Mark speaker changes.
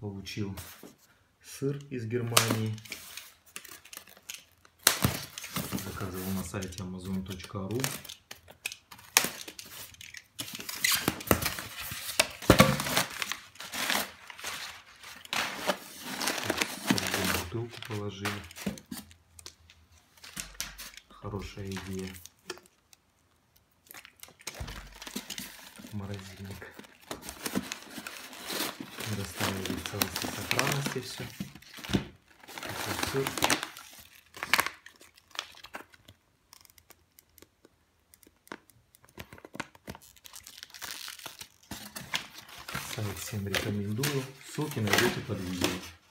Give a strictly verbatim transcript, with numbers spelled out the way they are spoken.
Speaker 1: Получил сыр из Германии. Заказывал на сайте амазон точка ру. В бутылку положил. Хорошая идея. Морозильник. Не расстраивает в целости сохранности все. Такой сыр. Сайт всем рекомендую. Ссылки найдете под видео.